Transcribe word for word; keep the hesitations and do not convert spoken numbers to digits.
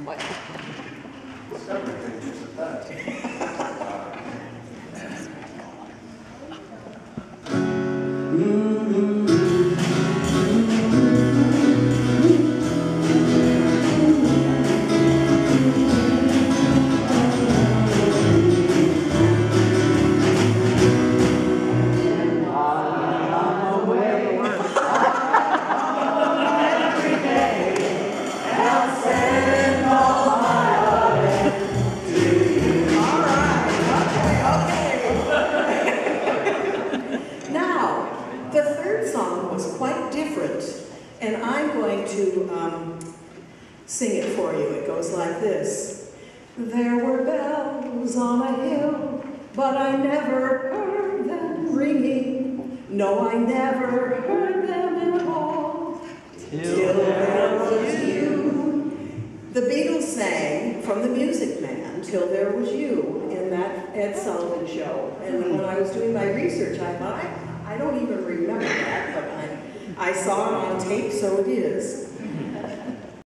Several pictures of that. And I'm going to um, sing it for you. It goes like this. There were bells on a hill, but I never heard them ringing. No, I never heard them in all, till there was you. The Beatles sang from The Music Man, Till There Was You, in that Ed Sullivan show. And when I was doing my research, I thought, I, I don't even remember that, but I I saw it on tape, so it is.